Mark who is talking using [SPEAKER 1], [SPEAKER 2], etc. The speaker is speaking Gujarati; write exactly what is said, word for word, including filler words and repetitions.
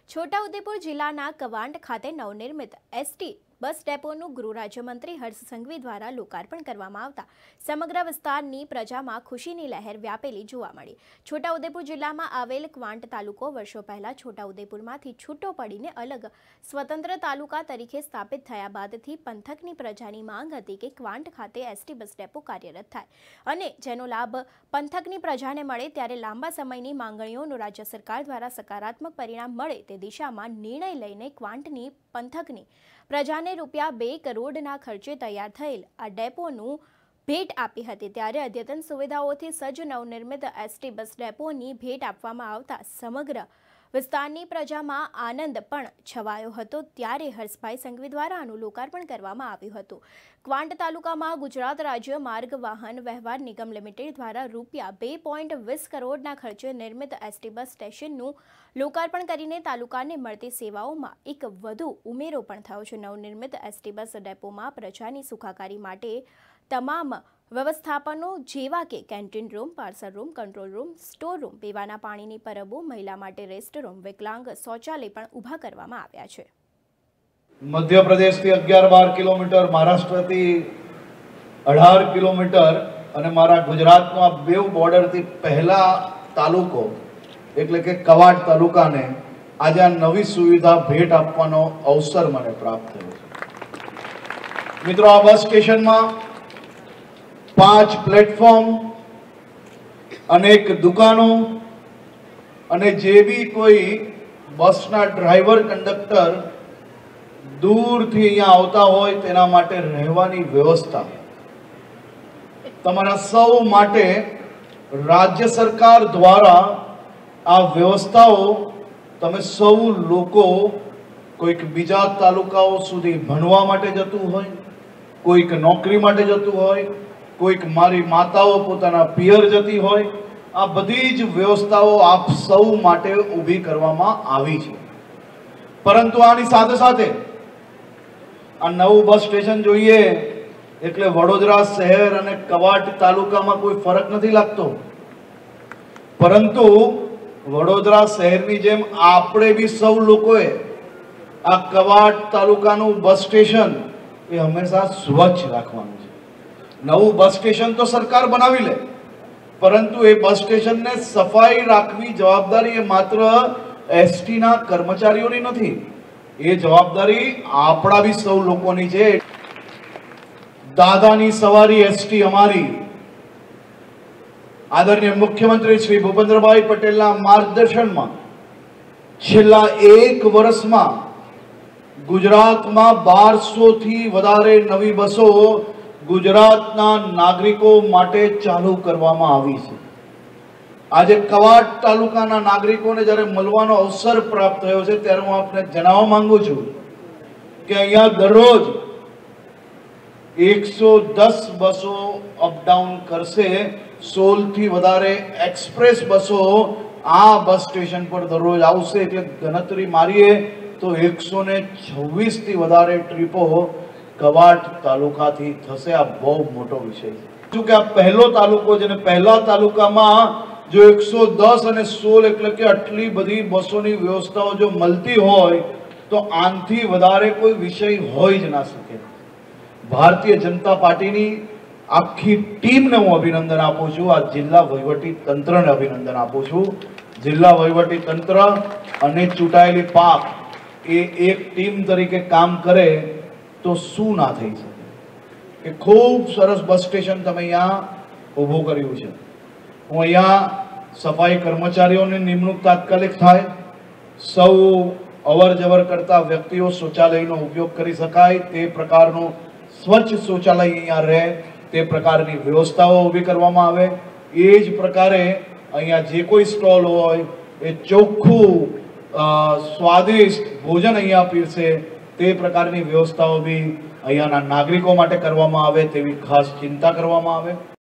[SPEAKER 1] છોટાઉદેપુર જિલ્લાના કવાંટ ખાતે નવનિર્મિત એસટી બસ ડેપોનું ગૃહ રાજ્યમંત્રી હર્ષ સંઘવી દ્વારા લોકાર્પણ કરવામાં આવતા સમગ્ર વિસ્તારની પ્રજામાં ખુશીની લહેર વ્યાપેલી જોવા મળી। છોટાઉદેપુર જિલ્લામાં આવેલ ક્વાંટ તાલુકો વર્ષો પહેલા છોટાઉદેપુરમાંથી છૂટો પડીને અલગ સ્વતંત્ર તાલુકા તરીકે સ્થાપિત થયા બાદથી પંથકની પ્રજાની માંગ હતી કે ક્વાંટ ખાતે એસટી બસ ડેપો કાર્યરત થાય અને જેનો લાભ પંથકની પ્રજાને મળે। ત્યારે લાંબા સમયની માંગણીઓનું રાજ્ય સરકાર દ્વારા સકારાત્મક પરિણામ મળે તે દિશામાં નિર્ણય લઈને ક્વાંટની પંથકની પ્રજાને રૂપિયા બે કરોડના ખર્ચે તૈયાર થયેલ આ ડેપોનું ભેટ આપી હતી। ત્યારે અદ્યતન સુવિધાઓથી સજ્જ નવનિર્મિત એસટી બસ ડેપોની ભેટ આપવામાં આવતા સમગ્ર વિસ્તારની પ્રજામાં આનંદ પણ છવાયો હતો। ત્યારે હર્ષભાઈ સંઘવી દ્વારા આનું લોકાર્પણ કરવામાં આવ્યું હતું। ક્વાંટ તાલુકામાં ગુજરાત રાજ્ય માર્ગ વાહન વ્યવહાર નિગમ લિમિટેડ દ્વારા રૂપિયા બે પોઈન્ટ વીસ કરોડના ખર્ચે નિર્મિત એસટી બસ સ્ટેશનનું લોકાર્પણ કરીને તાલુકાને મળતી સેવાઓમાં એક વધુ ઉમેરો પણ થયો છે। નવનિર્મિત એસટી બસ ડેપોમાં પ્રજાની સુખાકારી માટે તમામ વ્યવસ્થાપનો જેવા કે canteen room, parcel room, control room, store room, પીવાના પાણીની પરબો, મહિલા માટે રેસ્ટ રૂમ, વિકલાંગ શૌચાલય પણ ઊભા કરવામાં આવ્યા છે।
[SPEAKER 2] મધ્યપ્રદેશથી અગિયાર બાર કિલોમીટર, મહારાષ્ટ્રથી અઢાર કિલોમીટર અને મારા ગુજરાતનો આ બેવ બોર્ડરથી પહેલા તાલુકો એટલે કે કવાંટ તાલુકાને આજે આ નવી સુવિધા ભેટ આપવાનો અવસર મને પ્રાપ્ત થયો છે। મિત્રો, આ બસ સ્ટેશનમાં પાંચ પ્લેટફોર્મ, અનેક દુકાનો અને જે બી કોઈ બસના ડ્રાઈવર કંડક્ટર દૂરથી અહીંયા આવતા હોય તેના માટે રહેવાની વ્યવસ્થા તમારા સૌ માટે રાજ્ય સરકાર દ્વારા આ વ્યવસ્થાઓ તમે સૌ લોકો કોઈક બીજા તાલુકાઓ સુધી ભણવા માટે જતું હોય, કોઈક નોકરી માટે જતું હોય, કોઈક મારી માતાઓ પોતાના પિયર જતી હોય, આ બધી જ વ્યવસ્થાઓ આપ સૌ માટે ઊભી કરવામાં આવી છે। પરંતુ આની સાથે સાથે આ નવું બસ સ્ટેશન જોઈએ એટલે વડોદરા શહેર અને કવાંટ તાલુકામાં કોઈ ફરક નથી લાગતો, પરંતુ વડોદરા શહેરની જેમ આપણે બી સૌ લોકોએ આ કવાંટ તાલુકાનું બસ સ્ટેશન એ હંમેશા સ્વચ્છ રાખવાનું છે। નવું બસ સ્ટેશન તો સરકાર બનાવી લે, પરંતુ એ બસ સ્ટેશનને સફાઈ રાખવી જવાબદારી એ માત્ર એસટી ના કર્મચારીઓની નથી, એ જવાબદારી આપણા બી સૌ લોકોની છે। દાદાની સવારી એસટી અમારી આદરણીય મુખ્યમંત્રી શ્રી ભૂપેન્દ્રભાઈ પટેલના માર્ગદર્શનમાં છેલ્લા એક વર્ષમાં ગુજરાતમાં બારસો થી વધારે નવી બસો ગુજરાતના નાગરિકો માટે ચાલુ કરવામાં આવી છે। આજે કવાંટ તાલુકાના નાગરિકોને જ્યારે મળવાનો અવસર પ્રાપ્ત થયો છે ત્યારે હું આપને જણાવવા માંગુ છું કે અહીંયા દરરોજ એકસો દસ બસો અપડાઉન કરશે। સોળ થી વધારે એક્સપ્રેસ બસો આ બસ સ્ટેશન પર દરરોજ આવશે, એટલે ગણતરી મારીએ તો એકસો ને છવ્વીસ થી વધારે ટ્રીપો કવાંટ તાલુકાથી થશે। આ બહુ મોટો વિષય છે કે આ પહેલો તાલુકો છે ને પહેલા તાલુકામાં જો એકસો દસ અને સોળ એટલે કે આટલી બધી બસોની વ્યવસ્થાઓ જો મળતી હોય તો આનાથી વધારે કોઈ વિષય હોય જ ના શકે। ભારતીય જનતા પાર્ટીની આખી ટીમને હું અભિનંદન આપું છું, આ જિલ્લા વહીવટી તંત્રને અભિનંદન આપું છું। જિલ્લા વહીવટી તંત્ર અને ચૂંટાયેલી પાક એ એક ટીમ તરીકે કામ કરે તો શું ના થઈ શકે કે ખૂબ સરસ બસ સ્ટેશન તમે અહીંયા ઊભું કર્યું છે। હું અહીંયા સફાઈ કર્મચારીઓની નિમણૂક તાત્કાલિક થાય, સૌ અવર જવર કરતા વ્યક્તિઓ શૌચાલયનો ઉપયોગ કરી શકાય તે પ્રકારનું સ્વચ્છ શૌચાલય અહીંયા રહે તે પ્રકારની વ્યવસ્થાઓ ઊભી કરવામાં આવે। એ જ પ્રકારે અહીંયા જે કોઈ સ્ટોલ હોય એ ચોખ્ખું સ્વાદિષ્ટ ભોજન અહીંયા પીરસે તે પ્રકારની વ્યવસ્થાઓ બી અહીંયાના નાગરિકો માટે કરવામાં આવે તેવી ખાસ ચિંતા કરવામાં આવે।